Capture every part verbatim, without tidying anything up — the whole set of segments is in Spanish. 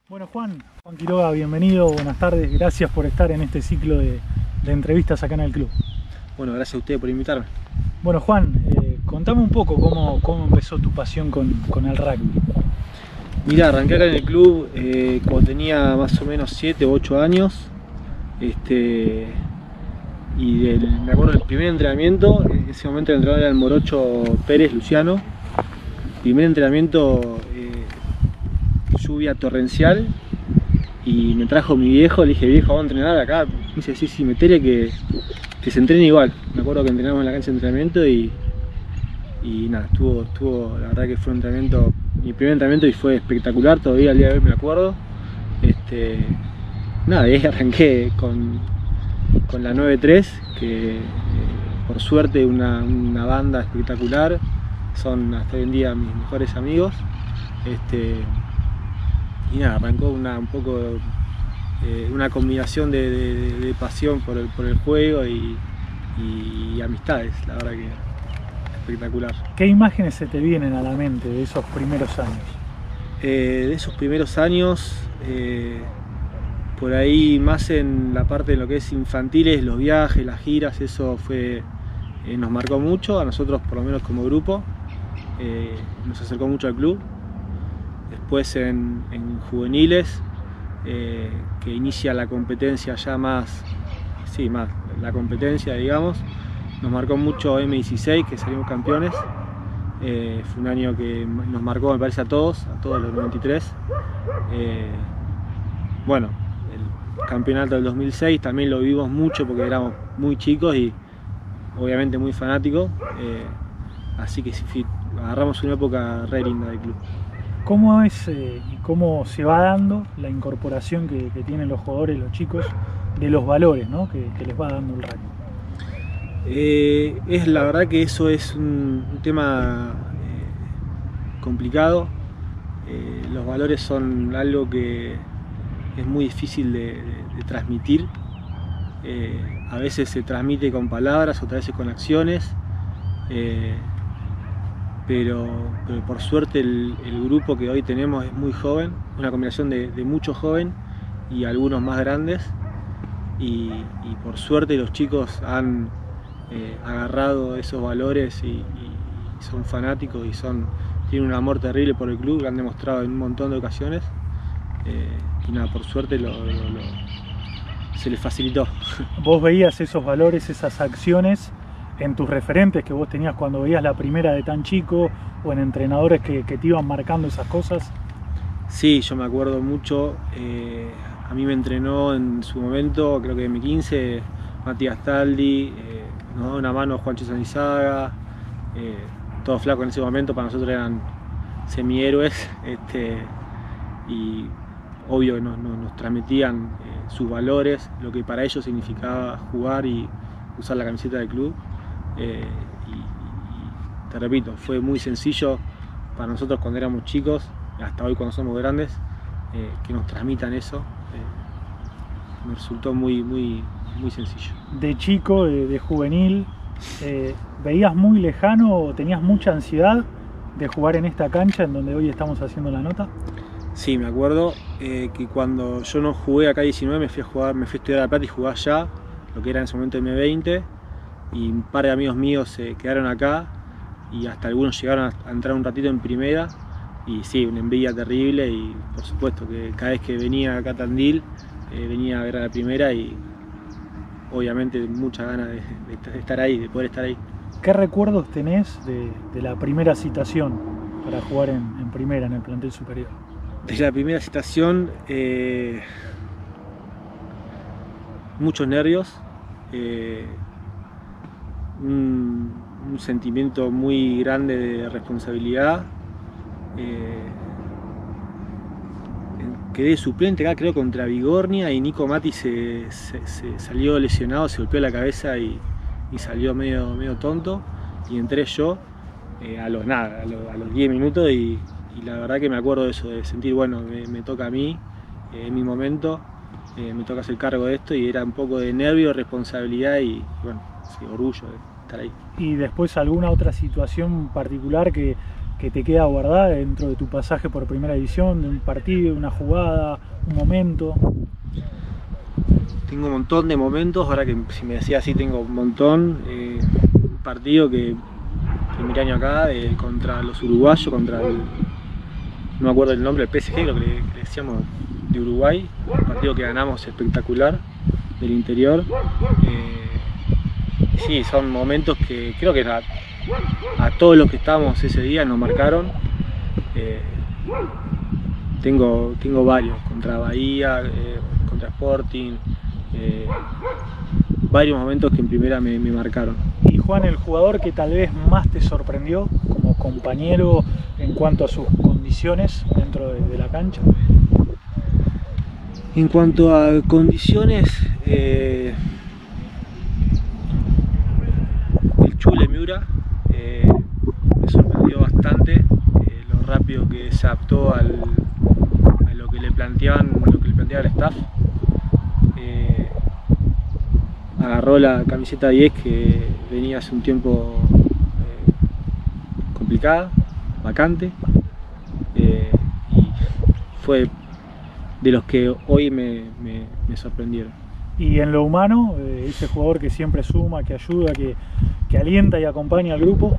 Bueno, Juan, Juan Quiroga, bienvenido, buenas tardes, gracias por estar en este ciclo de, de entrevistas acá en el club. Bueno, gracias a ustedes por invitarme. Bueno, Juan, eh, contame un poco cómo, cómo empezó tu pasión con, con el rugby. Mirá, arranqué acá en el club eh, cuando tenía más o menos siete u ocho años. Este, y del, me acuerdo del primer entrenamiento, en ese momento el entrenador era el Morocho Pérez, Luciano. Primer entrenamiento, eh, lluvia torrencial, y me trajo mi viejo, le dije, viejo, vamos a entrenar acá. Me dice, sí, sí, metele que, que se entrene igual. Me acuerdo que entrenamos en la cancha de entrenamiento y, y nada, estuvo, estuvo, la verdad que fue un entrenamiento, mi primer entrenamiento, y fue espectacular, todavía al día de hoy me acuerdo. Este, nada, y ahí arranqué con, con la nueve tres, que eh, por suerte una, una banda espectacular, son hasta hoy en día mis mejores amigos. Este, y nada, arrancó una, un poco eh, una combinación de, de, de pasión por el, por el juego y, y, y amistades, la verdad que espectacular. ¿Qué imágenes se te vienen a la mente de esos primeros años? Eh, de esos primeros años, eh, por ahí más en la parte de lo que es infantiles, los viajes, las giras, eso fue, eh, nos marcó mucho, a nosotros por lo menos como grupo, eh, nos acercó mucho al club. Después en, en juveniles, eh, que inicia la competencia ya más, sí, más la competencia, digamos, nos marcó mucho eme dieciséis, que salimos campeones. Eh, fue un año que nos marcó, me parece, a todos, a todos los noventa y tres. Eh, bueno, el campeonato del dos mil seis también lo vivimos mucho porque éramos muy chicos y obviamente muy fanáticos. Eh, así que sí, agarramos una época re linda del club. ¿Cómo es eh, y cómo se va dando la incorporación que, que tienen los jugadores, los chicos, de los valores, ¿no? que, que les va dando el rugby? Eh, es la verdad que eso es un, un tema eh, complicado. Eh, los valores son algo que es muy difícil de, de, de transmitir. Eh, a veces se transmite con palabras, otras veces con acciones. Eh, Pero, pero por suerte el, el grupo que hoy tenemos es muy joven, una combinación de, de mucho joven y algunos más grandes, y, y por suerte los chicos han eh, agarrado esos valores y, y son fanáticos y son, tienen un amor terrible por el club, lo han demostrado en un montón de ocasiones, eh, y nada, por suerte lo, lo, lo, se les facilitó. ¿Vos veías esos valores, esas acciones en tus referentes que vos tenías cuando veías la primera de tan chico, o en entrenadores que, que te iban marcando esas cosas? Sí, yo me acuerdo mucho, eh, a mí me entrenó en su momento, creo que en mi quince, Matías Taldi, eh, nos daba una mano Juancho Sanizaga, eh, todos flacos en ese momento, para nosotros eran semihéroes, este, y obvio que nos, nos, nos transmitían eh, sus valores, lo que para ellos significaba jugar y usar la camiseta del club. Eh, y, y te repito, fue muy sencillo para nosotros cuando éramos chicos, hasta hoy cuando somos grandes, eh, que nos transmitan eso. Eh, me resultó muy, muy, muy sencillo. De chico, de, de juvenil, eh, ¿veías muy lejano o tenías mucha ansiedad de jugar en esta cancha en donde hoy estamos haciendo la nota? Sí, me acuerdo eh, que cuando yo no jugué acá diecinueve, me fui a jugar, me fui a estudiar a La Plata y jugué allá, lo que era en ese momento eme veinte, y un par de amigos míos se quedaron acá y hasta algunos llegaron a entrar un ratito en primera, y sí, una envidia terrible, y por supuesto que cada vez que venía acá a Tandil eh, venía a ver a la primera, y obviamente muchas ganas de, de estar ahí, de poder estar ahí. ¿Qué recuerdos tenés de, de la primera citación para jugar en, en primera, en el plantel superior? De la primera citación, eh, muchos nervios, eh, un, un sentimiento muy grande de responsabilidad. Eh, quedé suplente acá, creo, contra Vigornia, y Nico Mati se, se, se salió lesionado, se golpeó la cabeza y, y salió medio, medio tonto, y entré yo eh, a los nada, a los, a los diez minutos, y, y la verdad que me acuerdo de eso, de sentir, bueno, me, me toca a mí, eh, en mi momento, eh, me toca hacer cargo de esto, y era un poco de nervio, responsabilidad y, bueno, sí, orgullo de estar ahí. ¿Y después alguna otra situación particular que, que que te queda guardada dentro de tu pasaje por primera división, de un partido, una jugada, un momento? Tengo un montón de momentos, ahora que si me decía así tengo un montón. Eh, un partido que primer año acá, eh, contra los uruguayos, contra el, no me acuerdo el nombre, el P S G, lo que le, que le decíamos, de Uruguay, un partido que ganamos espectacular, del interior. Eh, sí, son momentos que creo que a, a todos los que estábamos ese día nos marcaron. Eh, tengo, tengo varios, contra Bahía, eh, contra Sporting, eh, varios momentos que en primera me, me marcaron. Y Juan, el jugador que tal vez más te sorprendió como compañero en cuanto a sus condiciones dentro de, de la cancha. En cuanto a condiciones, eh, el Chule Miura eh, me sorprendió bastante, eh, lo rápido que se adaptó al, a lo que le planteaban, lo que le planteaba el staff. Eh, agarró la camiseta diez que venía hace un tiempo eh, complicada, vacante, eh, y fue de los que hoy me, me, me sorprendieron. Y en lo humano, eh, ese jugador que siempre suma, que ayuda, que, que alienta y acompaña al grupo.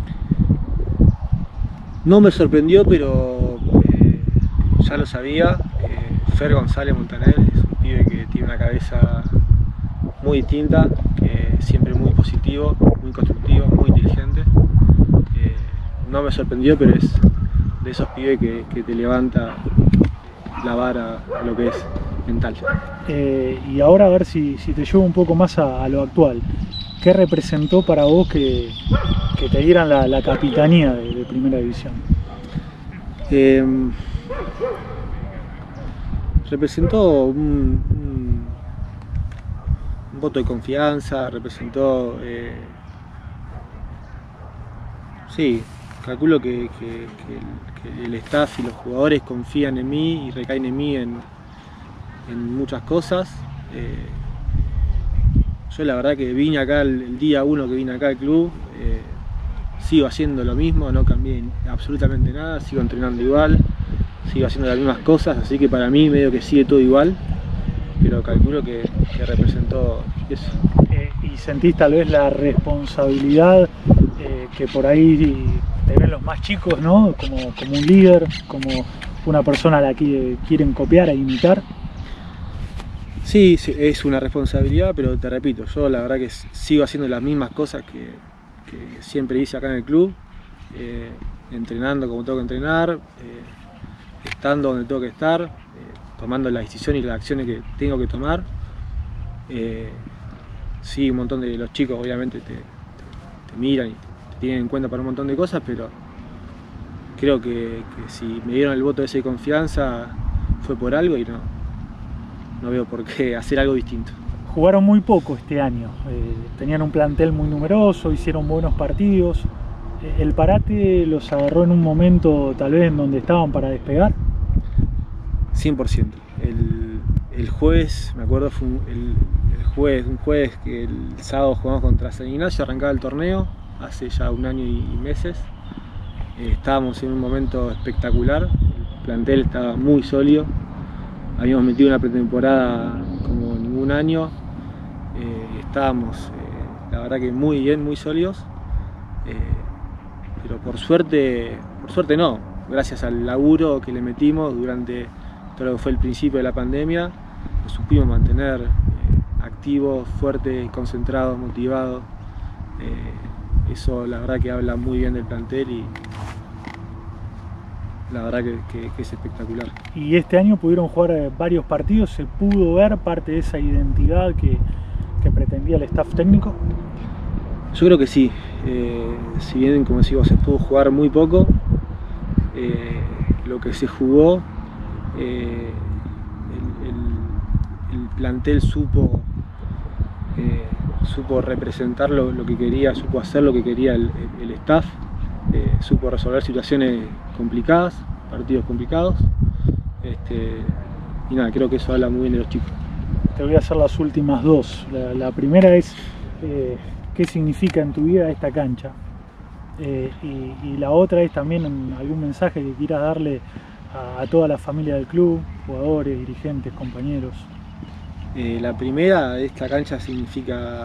No me sorprendió, pero eh, ya lo sabía. eh, Fer González Montaner es un pibe que tiene una cabeza muy distinta, que siempre muy positivo, muy constructivo, muy inteligente. Eh, no me sorprendió, pero es de esos pibes que, que te levanta la vara a lo que es mental. Eh, y ahora a ver si, si te llevo un poco más a, a lo actual. ¿Qué representó para vos que, que te dieran la, la capitanía de, de Primera División? Eh, representó un, un, un voto de confianza, representó... Eh, sí, calculo que, que, que, que el staff y los jugadores confían en mí y recaen en mí en, en muchas cosas. Eh, yo la verdad que vine acá el, el día uno que vine acá al club, eh, sigo haciendo lo mismo, no cambié absolutamente nada, sigo entrenando igual, sigo haciendo las mismas cosas, así que para mí medio que sigue todo igual, pero calculo que, que representó eso. Eh, ¿Y sentís tal vez la responsabilidad eh, que por ahí te ven los más chicos, ¿no? Como, como un líder, como una persona a la que quieren copiar e imitar? Sí, es una responsabilidad, pero te repito, yo la verdad que sigo haciendo las mismas cosas que, que siempre hice acá en el club, eh, entrenando como tengo que entrenar, eh, estando donde tengo que estar, eh, tomando las decisiones y las acciones que tengo que tomar. Eh, sí, un montón de los chicos obviamente te, te, te miran y te tienen en cuenta para un montón de cosas, pero creo que, que si me dieron el voto ese de confianza fue por algo y no, no veo por qué hacer algo distinto. Jugaron muy poco este año, eh, tenían un plantel muy numeroso, hicieron buenos partidos. ¿El parate los agarró en un momento tal vez en donde estaban para despegar? cien por ciento. El, el jueves, me acuerdo, fue un, el, el jueves, un jueves que el sábado jugamos contra San Ignacio, arrancaba el torneo, hace ya un año y meses. Eh, estábamos en un momento espectacular, el plantel estaba muy sólido, habíamos metido una pretemporada como ningún año, eh, estábamos eh, la verdad que muy bien, muy sólidos, eh, pero por suerte, por suerte no, gracias al laburo que le metimos durante todo lo que fue el principio de la pandemia, nos supimos mantener eh, activos, fuertes, concentrados, motivados. Eh, eso la verdad que habla muy bien del plantel y la verdad que, que, que es espectacular. Y este año pudieron jugar varios partidos, ¿se pudo ver parte de esa identidad que, que pretendía el staff técnico? Yo creo que sí, eh, si bien como decimos se pudo jugar muy poco, eh, lo que se jugó, eh, el, el, el plantel supo, eh, supo representar lo, lo que quería, supo hacer lo que quería el, el, el staff, eh, supo resolver situaciones complicadas, partidos complicados, este, y nada, creo que eso habla muy bien de los chicos. Te voy a hacer las últimas dos. La, la primera es, eh, ¿qué significa en tu vida esta cancha? Eh, y, y la otra es también algún mensaje que quieras darle a, a toda la familia del club, jugadores, dirigentes, compañeros. Eh, la primera, esta cancha significa,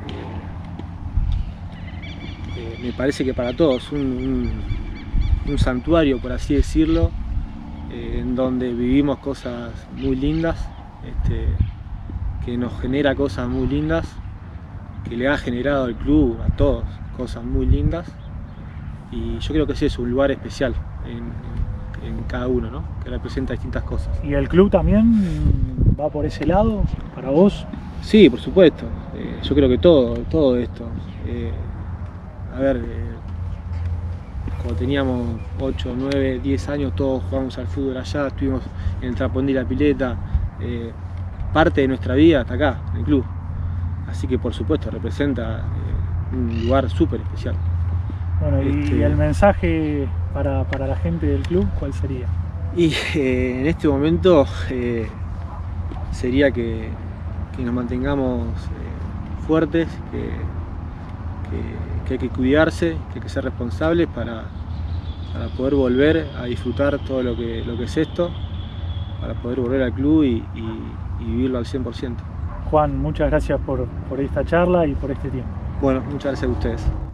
eh, eh, me parece que para todos, un, un, un santuario, por así decirlo, eh, en donde vivimos cosas muy lindas, este, que nos genera cosas muy lindas, que le ha generado al club, a todos, cosas muy lindas. Y yo creo que ese es un lugar especial en, en, en cada uno, ¿no? Que representa distintas cosas. ¿Y el club también va por ese lado, para vos? Sí, por supuesto. Eh, yo creo que todo, todo esto. Eh, a ver, eh, cuando teníamos ocho, nueve, diez años, todos jugamos al fútbol allá, estuvimos en el Trapondí, la pileta. Eh, parte de nuestra vida hasta acá, en el club. Así que por supuesto representa eh, un lugar súper especial. Bueno, este... y el mensaje para, para la gente del club, ¿cuál sería? Y eh, en este momento eh, sería que, que nos mantengamos eh, fuertes, que, que, que hay que cuidarse, que hay que ser responsables para, para poder volver a disfrutar todo lo que, lo que es esto, para poder volver al club y, y, y vivirlo al cien por ciento. Juan, muchas gracias por, por esta charla y por este tiempo. Bueno, muchas gracias a ustedes.